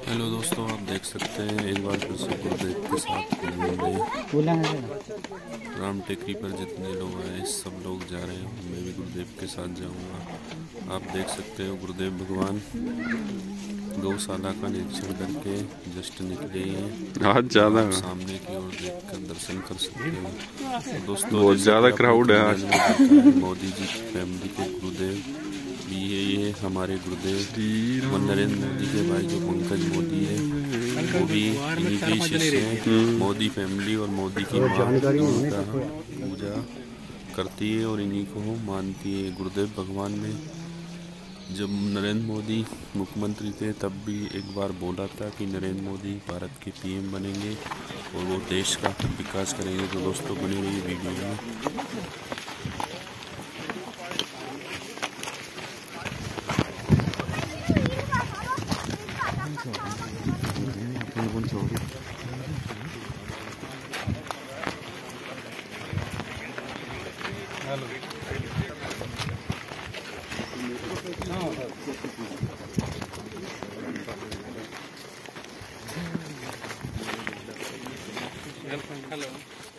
Hello दोस्तों, आप देख सकते हैं एक बार फिर से गुरुदेव के साथ घूमने राम टेकरी पर जितने लोग आए सब लोग जा रहे हैं। मैं भी गुरुदेव के साथ जाऊंगा। आप देख सकते हो गुरुदेव भगवान गौशाला का निरीक्षण करके जस्ट निकले हैं। आज ज्यादा आप सामने की ओर देखकर दर्शन कर सकते हो। तो दोस्तों बहुत ज्यादा क्राउड है आज। मोदी जी की फैमिली के गुरुदेव भी है, ये हमारे गुरुदेव और नरेंद्र मोदी के भाई जो पंकज मोदी है वो भी इन्हीं के शिष्य हैं। मोदी फैमिली और मोदी की मां का पूजा करती है और इन्हीं को मानती है। गुरुदेव भगवान ने जब नरेंद्र मोदी मुख्यमंत्री थे तब भी एक बार बोला था कि नरेंद्र मोदी भारत के पीएम बनेंगे और वो देश का विकास करेंगे। तो दोस्तों बनी रही वीडियो में। हेलो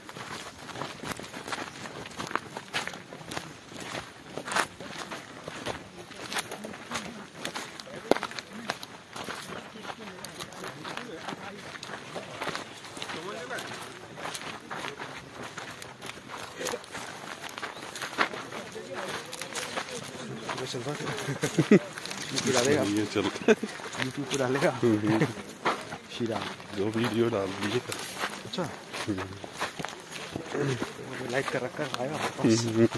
डालेगा ये चलता यूट्यूब पे डालेगा शीरा जो वीडियो डाल दिए। अच्छा लाइक कर रखा है आएगा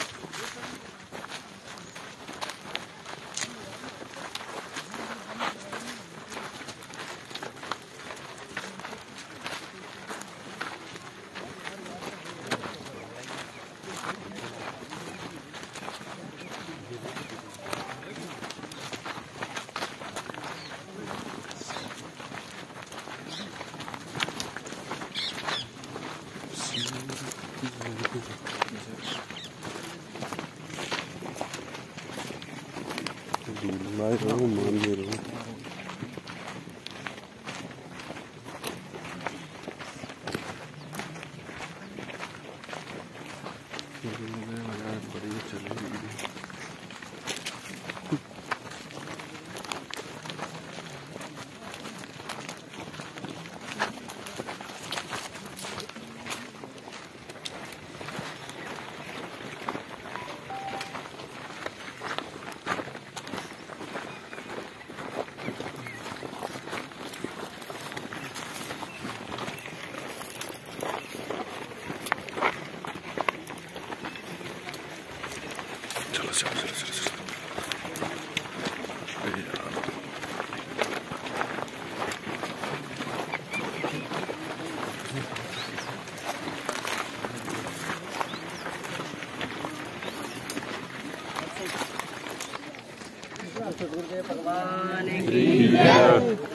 मान ले रहा हूँ। बड़ी चलेगी। चलो चलो चलो चलो चलो। गुरुदेव भगवान की